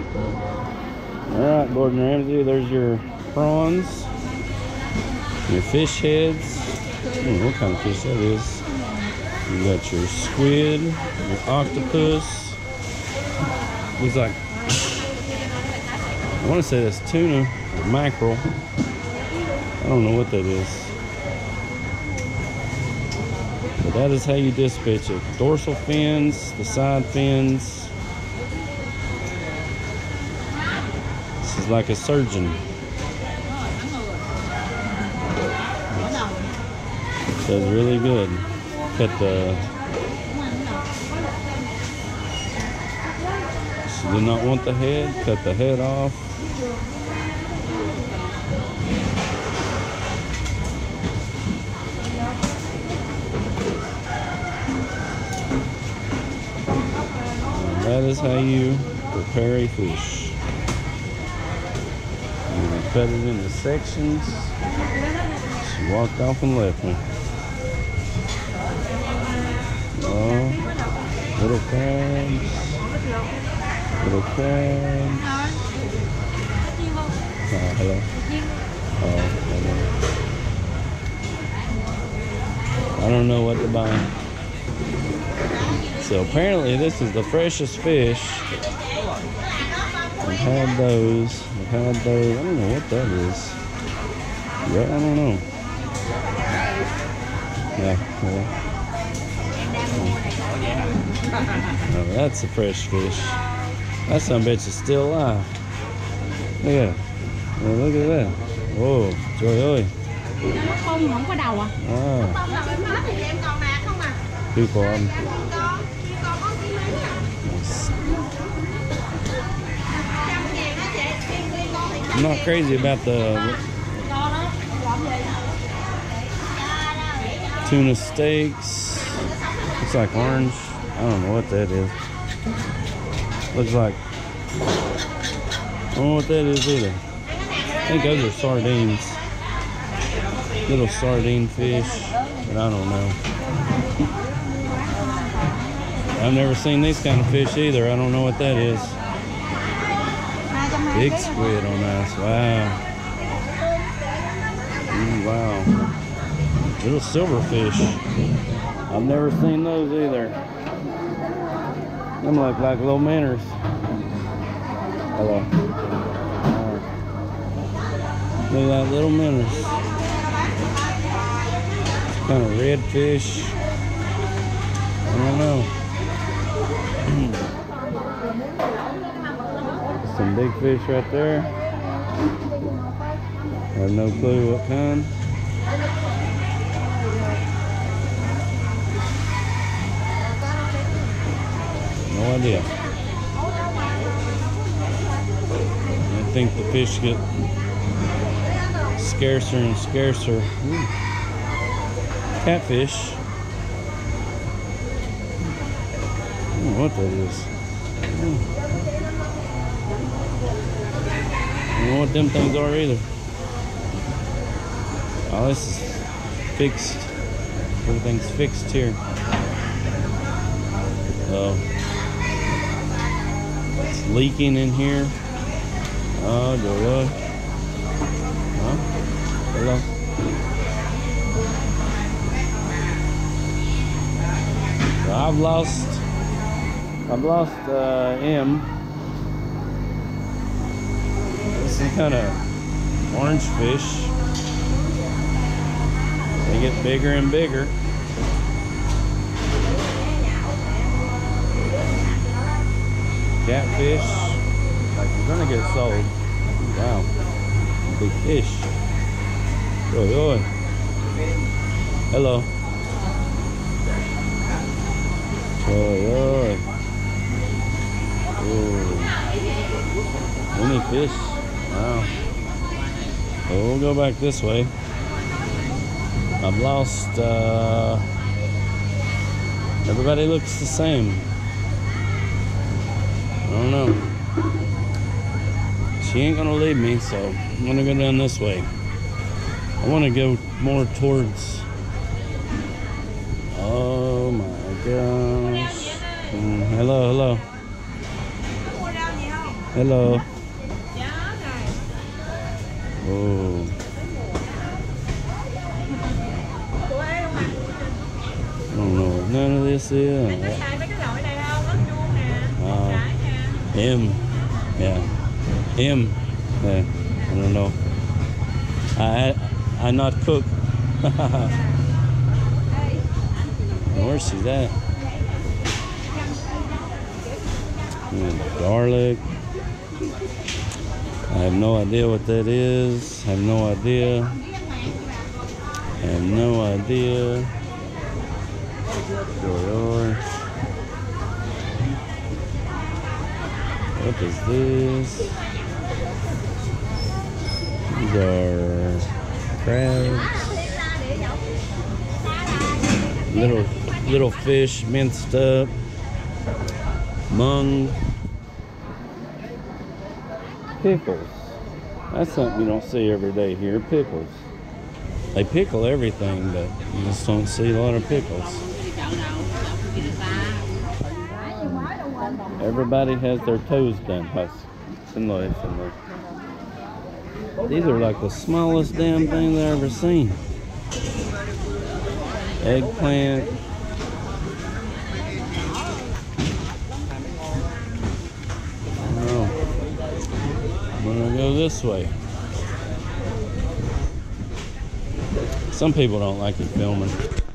Alright, Gordon Ramsay, there's your prawns, your fish heads. What kind of fish that is. You got your squid, your octopus. Looks like, I want to say that's tuna or mackerel. I don't know what that is. But that is how you dispatch it. Dorsal fins, the side fins. This is like a surgeon. Does really good. Cut the... She did not want the head. Cut the head off. And that is how you prepare a fish. You cut it into sections. She walked off and left me. Oh, little crabs. Little crabs. Oh, hello. Oh, hello. I don't know what to buy. So apparently this is the freshest fish. I've had those. I've had those. I don't know what that is. Yeah, I don't know. Yeah. Oh, that's a fresh fish. That son of a bitch is still alive. Look at it. Oh, look at that. Whoa, trời ơi. Không, không có đầu à? Two con. I'm not crazy about the tuna steaks. Looks like orange. I don't know what that is. Looks like, I don't know what that is either. I think those are sardines. Little sardine fish, but I don't know. I've never seen these kind of fish either. I don't know what that is. Big squid on us. Wow. Wow. Little silverfish. I've never seen those either. Them look like little minnows. Hello. Look like little minnows. Kind of red fish. I don't know. Some big fish right there. I have no clue what kind. No idea. I think the fish get scarcer and scarcer. Ooh. Catfish. I don't know what that is. I don't know what them things are either. Oh, this is fixed. Everything's fixed here. Oh. It's leaking in here. Oh, good. Huh? Hello. So I've lost M. This is kind of orange fish. They get bigger and bigger. Catfish, like you're gonna get sold. Wow, big fish. Oi, oi. Hello. Oi, oi. Any fish? Wow. Well, we'll go back this way. I've lost, everybody looks the same. I don't know. She ain't gonna leave me, so I'm gonna go down this way. I wanna go more towards, oh my gosh. Hello, hello. Hello. Oh. I don't know what none of this is. M. Yeah. M. Yeah. I don't know. I not cook. Where's she at? Garlic. I have no idea what that is. I have no idea. I have no idea. What is this? These are crabs. Little fish minced up. Mung. Pickles. That's something you don't see every day here. Pickles. They pickle everything, but you just don't see a lot of pickles. Everybody has their toes done. These are like the smallest damn thing I've ever seen. Eggplant. I'm gonna go this way. Some people don't like it filming.